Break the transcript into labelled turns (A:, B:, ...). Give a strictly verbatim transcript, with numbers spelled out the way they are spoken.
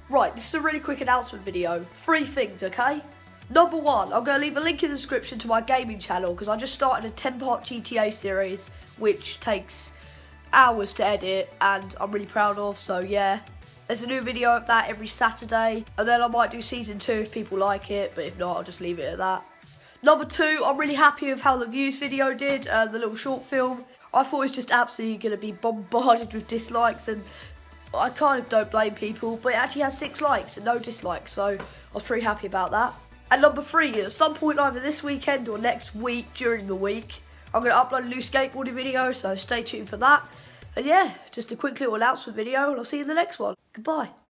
A: Right, this is a really quick announcement video. Three things, okay? Number one, I'm going to leave a link in the description to my gaming channel because I just started a ten part G T A series which takes hours to edit and I'm really proud of, so yeah. There's a new video of that every Saturday and then I might do season two if people like it, but if not, I'll just leave it at that. Number two, I'm really happy with how the views video did, uh, the little short film. I thought it was just absolutely going to be bombarded with dislikes and I kind of don't blame people, but it actually has six likes and no dislikes, so I was pretty happy about that. And number three, at some point either this weekend or next week during the week, I'm going to upload a new skateboarding video, so stay tuned for that. And yeah, just a quick little announcement video and I'll see you in the next one. Goodbye.